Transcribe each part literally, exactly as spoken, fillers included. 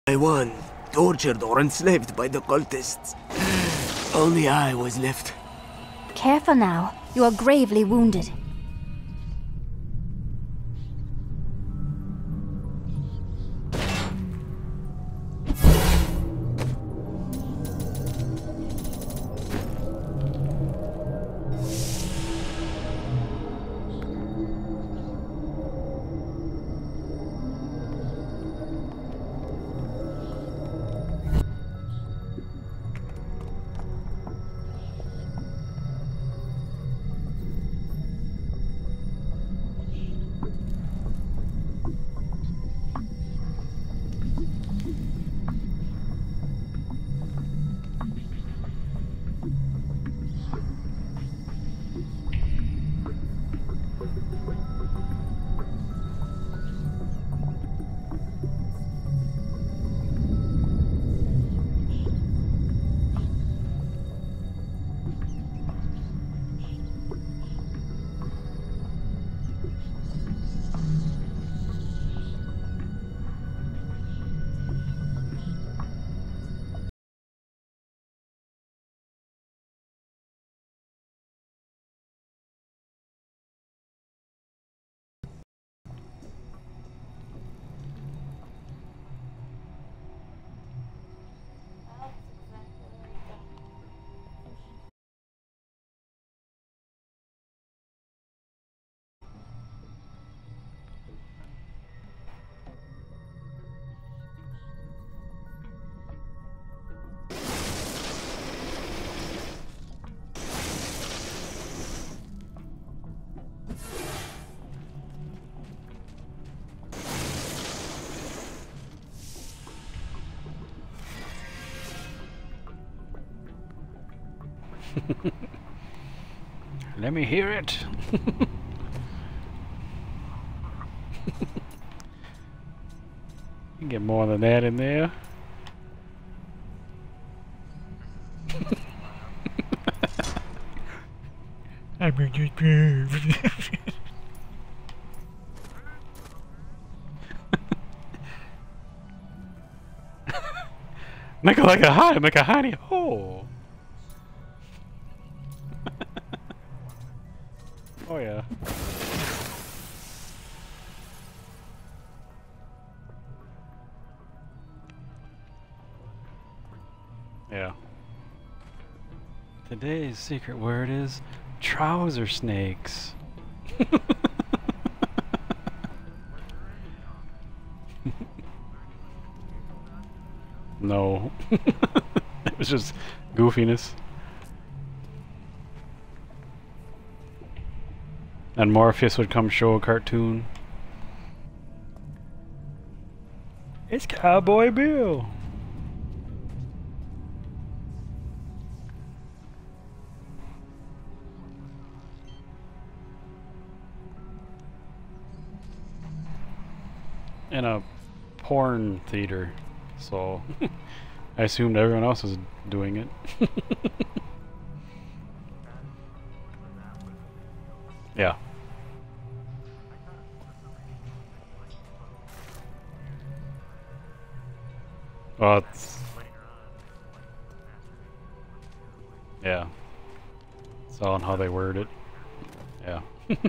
I won, tortured or enslaved by the cultists. Only I was left. Careful now. You are gravely wounded. Let me hear it. You get more than that in there. I'm just Make it like a honey, make a honey hole. Oh yeah. Yeah. Today's secret word is trouser snakes. No. It was just goofiness. And Morpheus would come show a cartoon. It's Cowboy Bill. In a porn theater, so I assumed everyone else was doing it. Yeah. Well, it's... Yeah. It's all on how they word it. Yeah.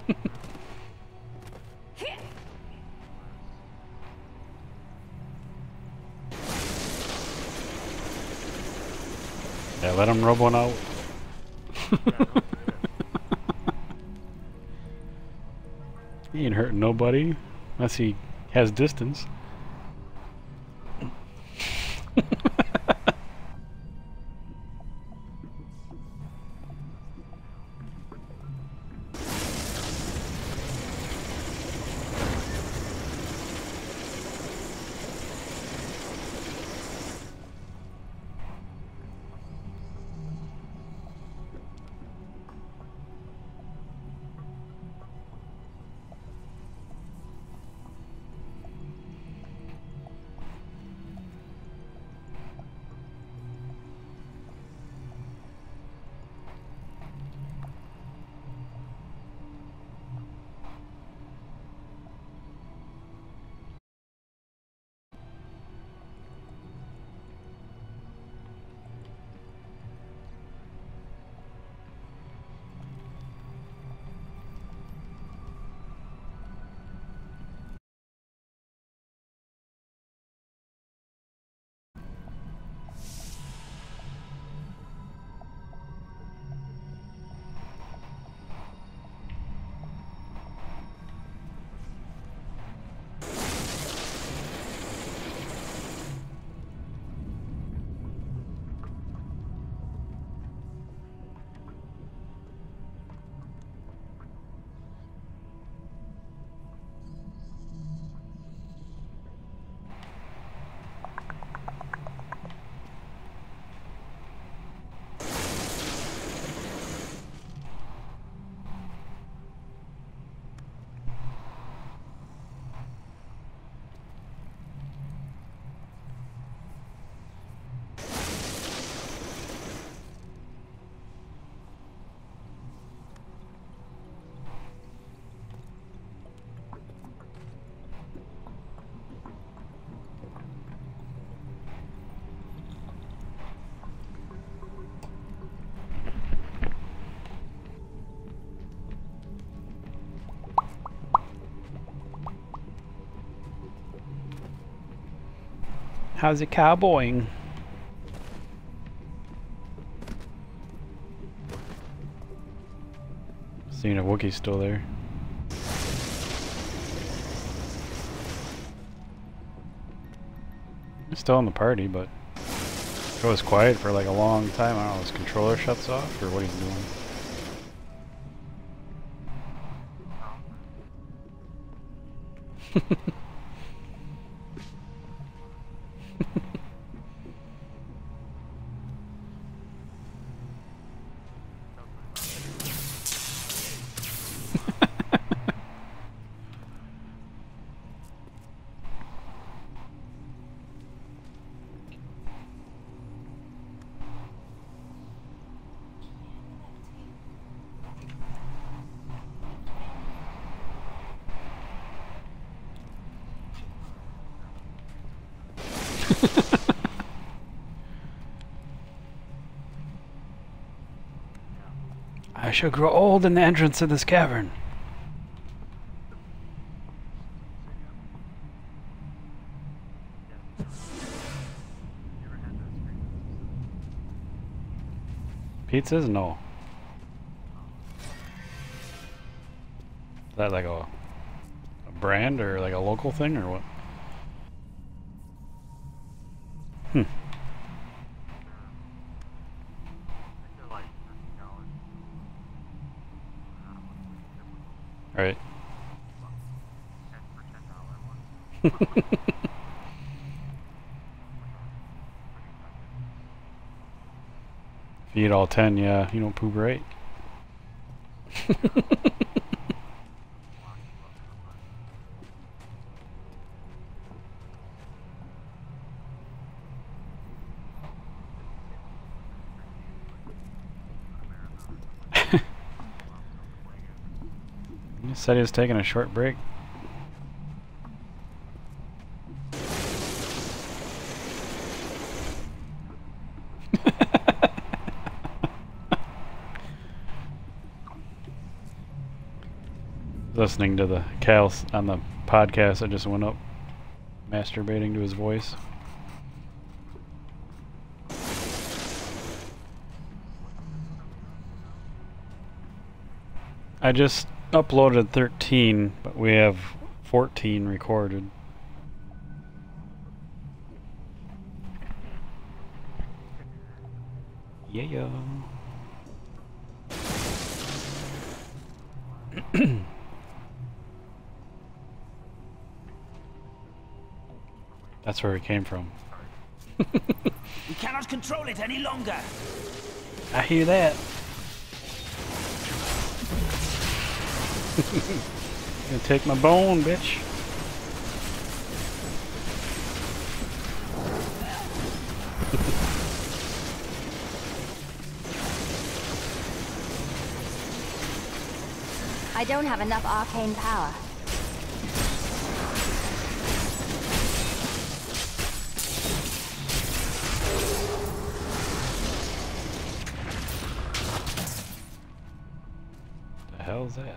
Yeah, let him rub one out. He ain't hurting nobody, unless he has distance. How's it cowboying? Seeing a Wookiee's still there. He's still in the party, but it goes quiet for like a long time. I don't know, his controller shuts off or what he's doing. I shall grow old in the entrance of this cavern. Pizzas? No. Is that like a, a brand or like a local thing or what? Hmm. Right. If you eat all ten, yeah, you don't poop right. He said he was taking a short break. Listening to the Cal on the podcast that just went up, masturbating to his voice. I just uploaded thirteen, but we have fourteen recorded. Yeah. That's where it came from. We cannot control it any longer. I hear that. Gonna take my bone, bitch. I don't have enough arcane power. The hell's that?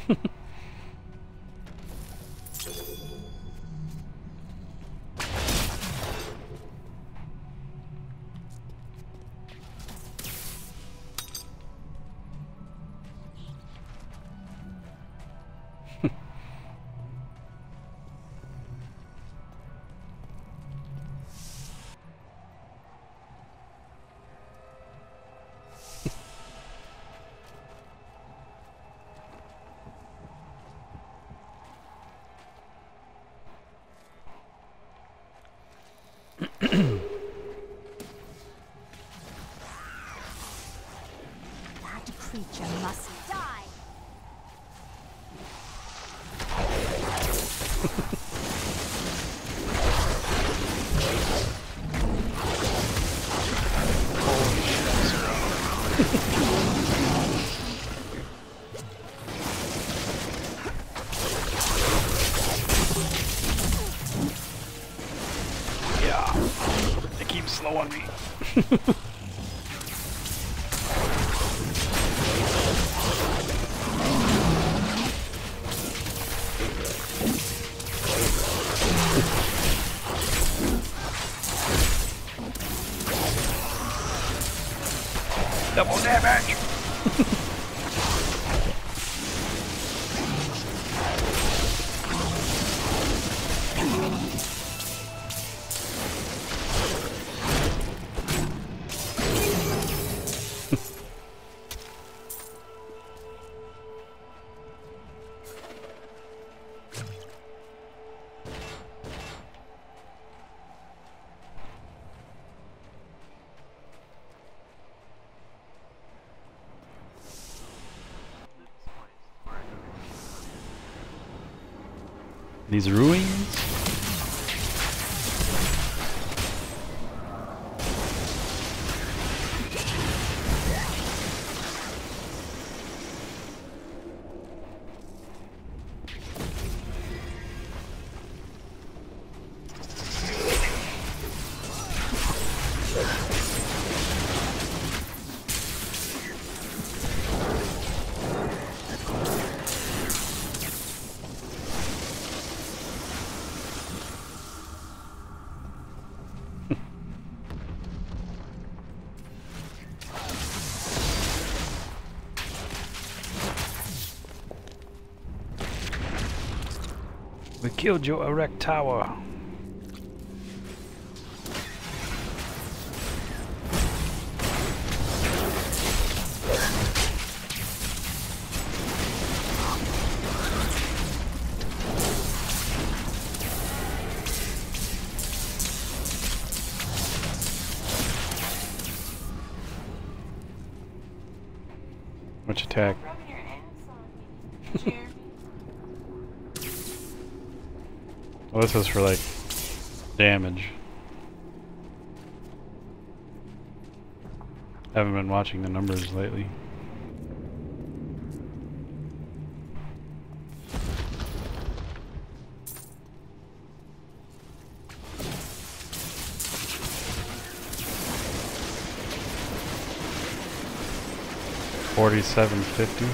That creature must die. Yeah, they keep slowing me. Double damage! These ruins? We killed your erect tower. Which attack? Well, this is for like damage. Haven't been watching the numbers lately. Forty-seven fifty.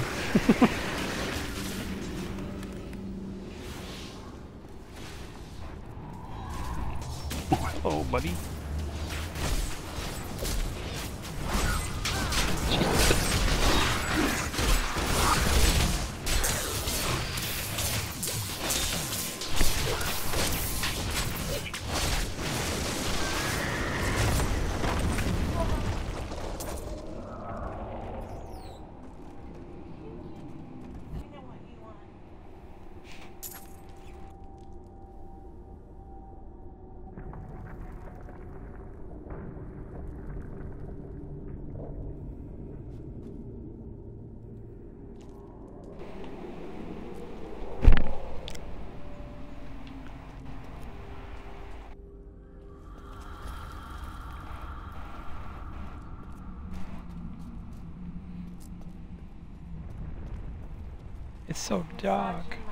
Oh, buddy. It's so dark.